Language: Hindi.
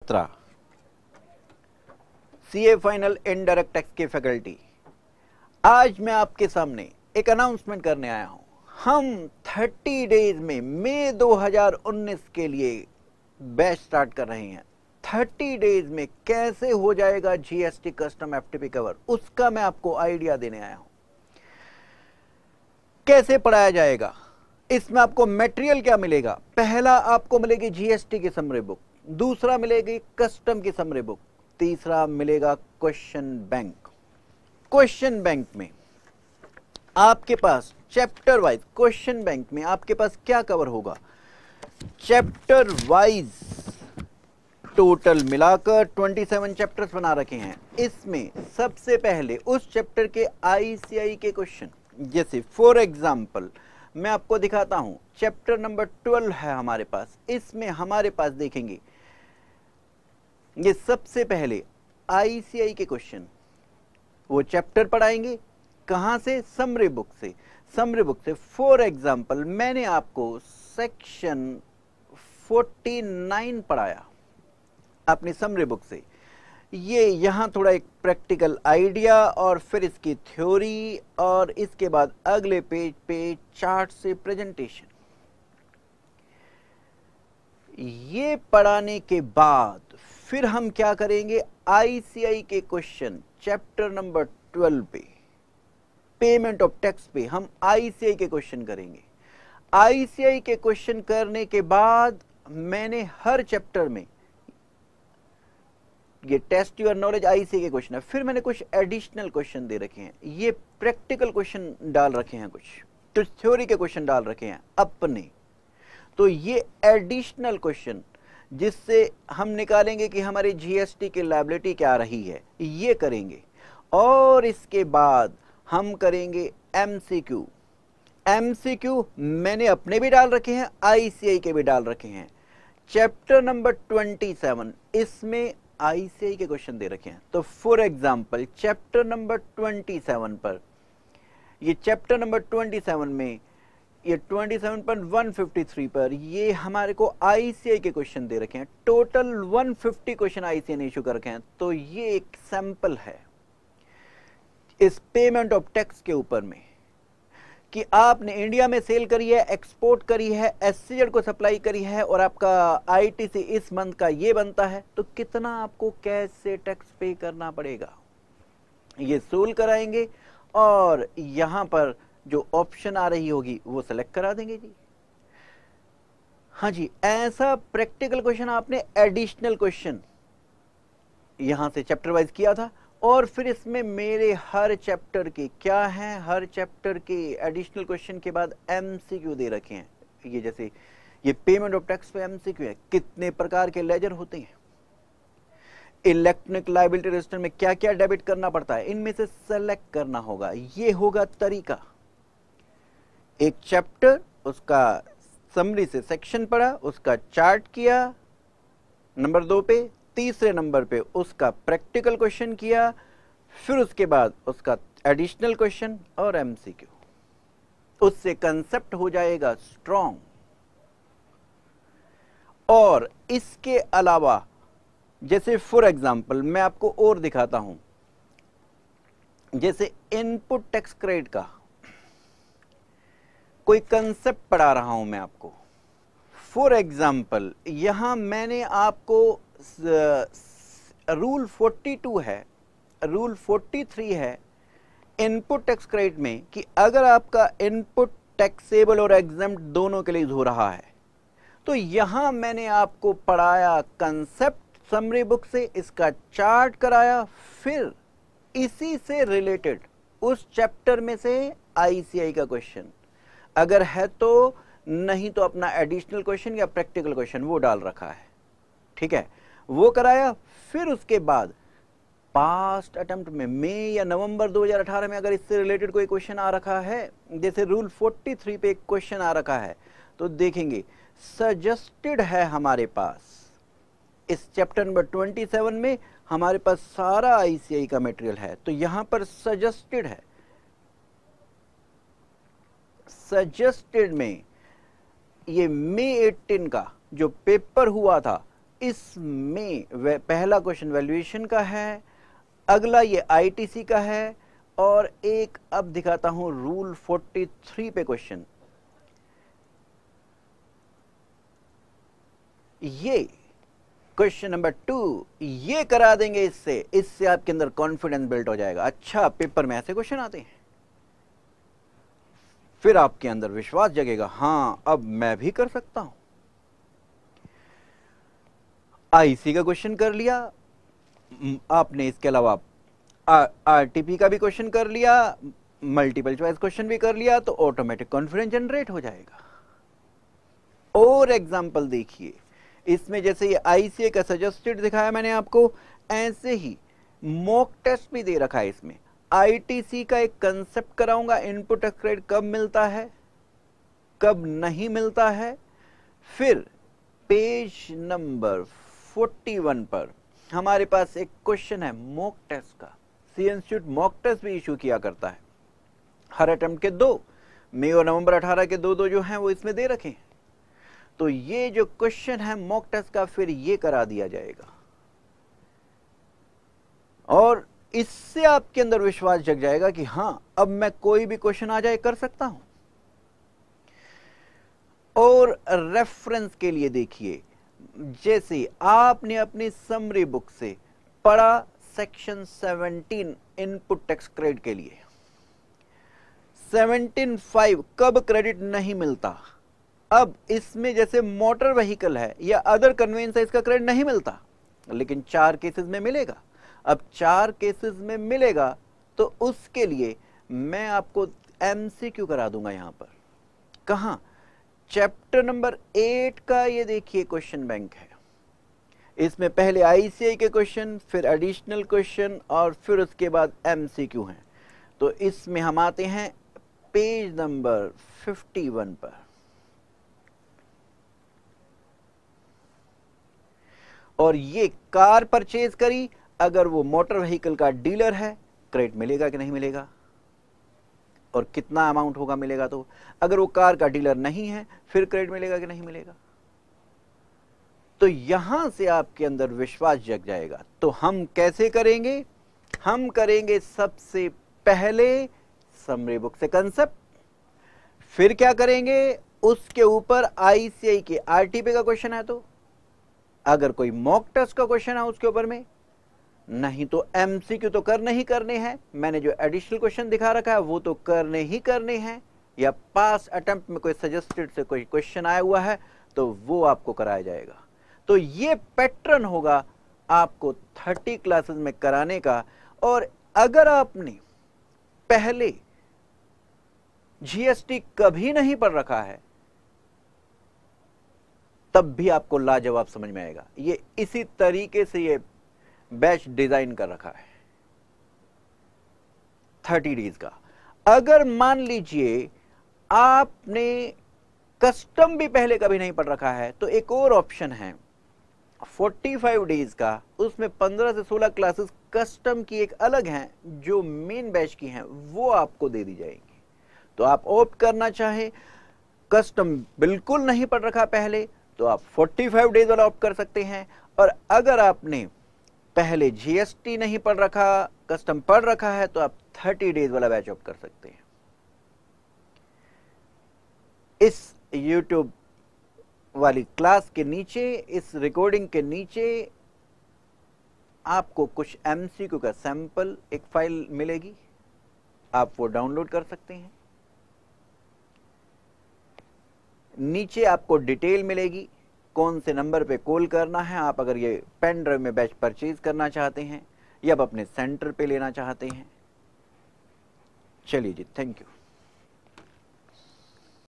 Batra, CA final indirect tax के फैकल्टी। आज मैं आपके सामने एक अनाउंसमेंट करने आया हूं। हम 30 डेज में मई 2019 के लिए बैच स्टार्ट कर रहे हैं। 30 डेज में कैसे हो जाएगा जीएसटी कस्टम एफटीपी कवर, उसका मैं आपको आइडिया देने आया हूं। कैसे पढ़ाया जाएगा, इसमें आपको मटेरियल क्या मिलेगा। पहला आपको मिलेगी जीएसटी की समरी बुक, दूसरा मिलेगी कस्टम की समरी बुक, तीसरा मिलेगा क्वेश्चन बैंक। क्वेश्चन बैंक में आपके पास चैप्टर वाइज, क्वेश्चन बैंक में आपके पास क्या कवर होगा, चैप्टर वाइज टोटल मिलाकर 27 चैप्टर्स बना रखे हैं। इसमें सबसे पहले उस चैप्टर के आईसीआई के क्वेश्चन, जैसे फॉर एग्जांपल मैं आपको दिखाता हूं, चैप्टर नंबर 12 है हमारे पास। इसमें हमारे पास देखेंगे ये सबसे पहले आईसीआई के क्वेश्चन, वो चैप्टर पढ़ाएंगे कहां से, समरी बुक से। समरी बुक से फॉर एग्जांपल मैंने आपको सेक्शन 49 पढ़ाया अपनी समरी बुक से। ये यहां थोड़ा एक प्रैक्टिकल आइडिया और फिर इसकी थ्योरी, और इसके बाद अगले पेज पे चार्ट से प्रेजेंटेशन। ये पढ़ाने के बाद फिर हम क्या करेंगे, आईसीआई के क्वेश्चन चैप्टर नंबर 12 पे, पेमेंट ऑफ टैक्स पे हम आईसीआई के क्वेश्चन करेंगे। आईसीआई के क्वेश्चन करने के बाद मैंने हर चैप्टर में, ये टेस्ट योर नॉलेज आईसीआई के क्वेश्चन है, फिर मैंने कुछ एडिशनल क्वेश्चन दे रखे हैं। ये प्रैक्टिकल क्वेश्चन डाल रखे हैं, कुछ थ्योरी के क्वेश्चन डाल रखे हैं अपने। तो ये एडिशनल क्वेश्चन जिससे हम निकालेंगे कि हमारी जीएसटी की लायबिलिटी क्या रही है, ये करेंगे। और इसके बाद हम करेंगे एमसीक्यू। एमसीक्यू मैंने अपने भी डाल रखे हैं, आईसीआई के भी डाल रखे हैं। चैप्टर नंबर 27, इसमें आईसीआई के क्वेश्चन दे रखे हैं। तो फॉर एग्जांपल चैप्टर नंबर 27 पर, ये चैप्टर नंबर 27 में ये 27.153 पर ये हमारे को आईसीआई के क्वेश्चन दे रखे हैं। टोटल 150 क्वेश्चन आईसीआई ने इशू कर रखे हैं। तो ये एक सैंपल है इस पेमेंट ऑफ टैक्स के ऊपर में, कि आपने इंडिया में सेल करी है, एक्सपोर्ट करी है, एससीजेड को सप्लाई करी है, और आपका आईटीसी इस मंथ का ये बनता है, तो कितना आपको कैश से टैक्स पे करना पड़ेगा, ये सोल्व कराएंगे। और यहां पर जो ऑप्शन आ रही होगी वो सेलेक्ट करा देंगे जी। हाँ जी, ऐसा प्रैक्टिकल क्वेश्चन आपने एडिशनल क्वेश्चन यहां से चैप्टर वाइज किया था। और फिर इसमें मेरे हर चैप्टर के क्या हैं, हर चैप्टर के एडिशनल क्वेश्चन के बाद एमसीक्यू दे रखे हैं। ये जैसे ये पेमेंट ऑफ टैक्स पे एमसीक्यू है, कितने प्रकार के लेजर होते हैं, इलेक्ट्रॉनिक लायबिलिटी रजिस्टर में क्या क्या डेबिट करना पड़ता है, इनमें से सेलेक्ट करना होगा। ये होगा तरीका। एक चैप्टर, उसका समरी से सेक्शन पढ़ा, उसका चार्ट किया नंबर 2 पे, तीसरे नंबर पे उसका प्रैक्टिकल क्वेश्चन किया, फिर उसके बाद उसका एडिशनल क्वेश्चन और एमसीक्यू। उससे कंसेप्ट हो जाएगा स्ट्रॉन्ग। और इसके अलावा जैसे फॉर एग्जांपल मैं आपको और दिखाता हूं, जैसे इनपुट टैक्स क्रेडिट का कोई कंसेप्ट पढ़ा रहा हूं मैं आपको। फॉर एग्जांपल यहां मैंने आपको रूल 42 है, रूल 43 है इनपुट टैक्स क्रेडिट में, कि अगर आपका इनपुट टैक्सेबल और एग्जेम्प्ट दोनों के लिए हो रहा है, तो यहां मैंने आपको पढ़ाया कंसेप्ट समरी बुक से, इसका चार्ट कराया, फिर इसी से रिलेटेड उस चैप्टर में से आईसीआई का क्वेश्चन अगर है तो, नहीं तो अपना एडिशनल क्वेश्चन या प्रैक्टिकल क्वेश्चन वो डाल रखा है। ठीक है, वो कराया। फिर उसके बाद पास्ट अटेम्प्ट में मई या नवंबर 2018 में अगर इससे रिलेटेड कोई क्वेश्चन आ रखा है, जैसे रूल 43 पे एक क्वेश्चन आ रखा है, तो देखेंगे सजेस्टेड है हमारे पास। इस चैप्टर नंबर 27 में हमारे पास सारा आईसीआई का मटेरियल है, तो यहां पर सजेस्टेड है। सजेस्टेड में ये मई 18 का जो पेपर हुआ था, इसमें पहला क्वेश्चन वैल्यूएशन का है, अगला ये आईटीसी का है, और एक अब दिखाता हूं रूल 43 पे क्वेश्चन। ये क्वेश्चन नंबर 2 ये करा देंगे, इससे आपके अंदर कॉन्फिडेंस बिल्ड हो जाएगा। अच्छा, पेपर में ऐसे क्वेश्चन आते हैं, फिर आपके अंदर विश्वास जगेगा, हां अब मैं भी कर सकता हूं। आईसी का क्वेश्चन कर लिया आपने, इसके अलावा आरटीपी का भी क्वेश्चन कर लिया, मल्टीपल चॉइस क्वेश्चन भी कर लिया, तो ऑटोमेटिक कॉन्फिडेंस जनरेट हो जाएगा। और एग्जांपल देखिए, इसमें जैसे ये आईसीए का सजेस्टेड दिखाया मैंने आपको, ऐसे ही मॉक टेस्ट भी दे रखा है। इसमें आईटीसी का एक कंसेप्ट कराऊंगा, इनपुट टैक्स क्रेडिट कब मिलता है कब नहीं मिलता है। फिर पेज नंबर 41 पर हमारे पास एक क्वेश्चन है मॉक टेस्ट का। सी इंस्टीट्यूट मॉक टेस्ट भी इशू किया करता है, हर अटेम्प्ट के 2, मई और नवंबर 18 के 2 जो हैं वो इसमें दे रखे हैं। तो ये जो क्वेश्चन है मॉक टेस्ट का, फिर ये करा दिया जाएगा, और इससे आपके अंदर विश्वास जग जाएगा कि हां अब मैं कोई भी क्वेश्चन आ जाए कर सकता हूं। और रेफरेंस के लिए देखिए, जैसे आपने अपनी समरी बुक से पढ़ा सेक्शन 17 इनपुट टैक्स क्रेडिट के लिए, 17(5) कब क्रेडिट नहीं मिलता। अब इसमें जैसे मोटर व्हीकल है या अदर कन्वेंस है, इसका क्रेडिट नहीं मिलता, लेकिन 4 केसेस में मिलेगा। अब 4 केसेस में मिलेगा तो उसके लिए मैं आपको एमसीक्यू करा दूंगा। यहां पर कहां, चैप्टर नंबर 8 का ये देखिए क्वेश्चन बैंक है। इसमें पहले आईसीआई के क्वेश्चन, फिर एडिशनल क्वेश्चन, और फिर उसके बाद एमसीक्यू हैं। तो इसमें हम आते हैं पेज नंबर 51 पर, और ये कार परचेज करी, अगर वो मोटर व्हीकल का डीलर है क्रेडिट मिलेगा कि नहीं मिलेगा, और कितना अमाउंट होगा मिलेगा। तो अगर वो कार का डीलर नहीं है फिर क्रेडिट मिलेगा कि नहीं मिलेगा। तो यहां से आपके अंदर विश्वास जग जाएगा। तो हम कैसे करेंगे, हम करेंगे सबसे पहले समरी बुक से कंसेप्ट, फिर क्या करेंगे, उसके ऊपर आईसीआई के आरटीपी का क्वेश्चन है तो, अगर कोई मॉक टेस्ट का क्वेश्चन है उसके ऊपर में, नहीं तो एमसीक्यू तो करने ही करने हैं। मैंने जो एडिशनल क्वेश्चन दिखा रखा है वो तो करने ही करने हैं, या पास अटेम्प्ट में कोई सजेस्टेड से कोई क्वेश्चन आया हुआ है तो वो आपको कराया जाएगा। तो ये पैटर्न होगा आपको 30 क्लासेस में कराने का। और अगर आपने पहले जीएसटी कभी नहीं पढ़ रखा है तब भी आपको लाजवाब समझ में आएगा। ये इसी तरीके से ये बैच डिजाइन कर रखा है 30 डेज का। अगर मान लीजिए आपने कस्टम भी पहले कभी नहीं पढ़ रखा है तो एक और ऑप्शन है 45 डेज का, उसमें 15 से 16 क्लासेस कस्टम की एक अलग हैं जो मेन बैच की हैं, वो आपको दे दी जाएंगी। तो आप ऑप्ट करना चाहे, कस्टम बिल्कुल नहीं पढ़ रखा पहले तो आप 45 डेज वाला ऑप्ट कर सकते हैं, और अगर आपने पहले जीएसटी नहीं पढ़ रखा, कस्टम पढ़ रखा है तो आप 30 डेज वाला बैच ऑप्ट कर सकते हैं। इस YouTube वाली क्लास के नीचे, इस रिकॉर्डिंग के नीचे आपको कुछ एमसीक्यू का सैंपल एक फाइल मिलेगी, आप वो डाउनलोड कर सकते हैं। नीचे आपको डिटेल मिलेगी, कौन से नंबर पे कॉल करना है, आप अगर ये पेन ड्राइव में बैच परचेज करना चाहते हैं या आप अपने सेंटर पे लेना चाहते हैं। चलिए जी, थैंक यू।